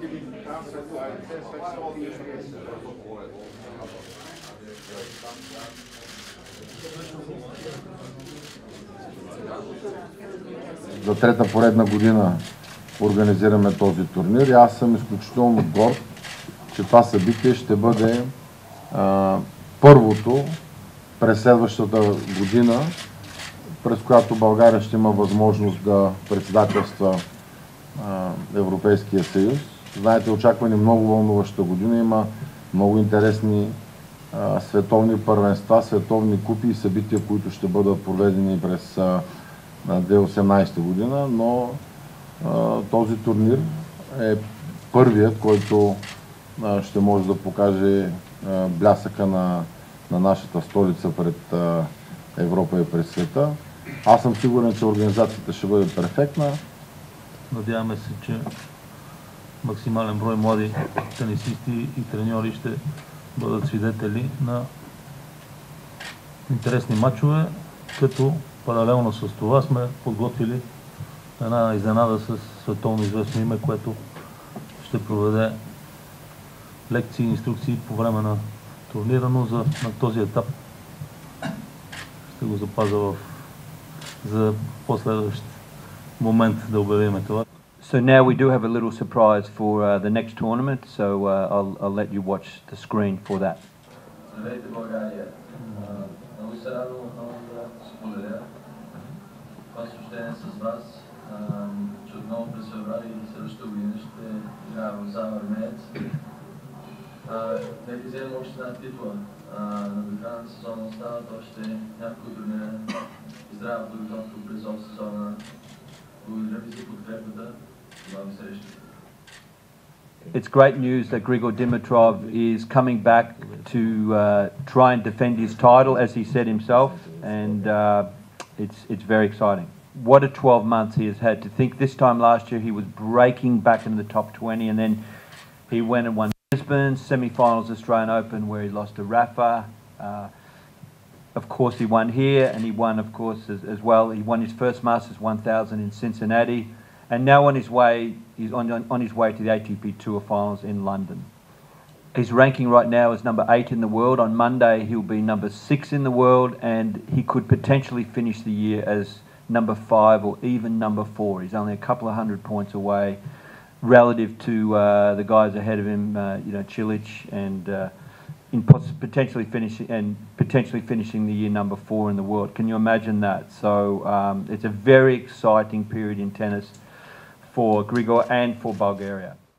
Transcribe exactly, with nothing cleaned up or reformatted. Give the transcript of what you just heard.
За трета поредна година организираме този турнир и аз съм изключително горд, че това събитие ще бъде а, първото през следващата година, през която България ще има възможност да председателства а, Европейския съюз. Знаете, очаква ни много вълнуваща година, има много интересни а, световни първенства, световни купи и събития, които ще бъдат проведени през а, две хиляди и осемнадесета година, но а, този турнир е първият, който а, ще може да покаже а, блясъка на, на нашата столица пред а, Европа и пред света. Аз съм сигурен, че организацията ще бъде перфектна. Надяваме се, че максимален брой млади тенисисти и треньори ще бъдат свидетели на интересни матчове, като паралелно с това сме подготвили една изненада с световно известно име, което ще проведе лекции и инструкции по време на турнира, но за, на този етап ще го запазя в, за последващ момент да обявим това. So now we do have a little surprise for uh, the next tournament, so uh, I'll, I'll let you watch the screen for that. Здравейте, България! Много се радвам отново да споделя това съобщение с вас, че отново през февруари и следващата година ще играя в зала Армеец. Нека вземем още една титла. На дохраната сезона остават още няколко турнира и здрава подготовка през оф сезона. Благодаря ви за подкрепата. Добре среща. It's great news that Grigor Dimitrov is coming back to uh, try and defend his title, as he said himself, and uh, it's it's very exciting. What a twelve months he has had. To think this time last year he was breaking back into the top twenty, and then he went and won Brisbane, semi-finals Australian Open where he lost to Rafa. Uh, of course he won here, and he won of course as, as well. He won his first Masters one thousand in Cincinnati, and now on his way, he's on, on, on his way to the A T P Tour Finals in London. His ranking right now is number eight in the world. On Monday he'll be number six in the world, and he could potentially finish the year as number five or even number four. He's only a couple of hundred points away relative to uh, the guys ahead of him, uh, you know, Cilic, and uh, in potentially finishing and potentially finishing the year number four in the world. Can you imagine that? So um, it's a very exciting period in tennis for Grigor and for Bulgaria.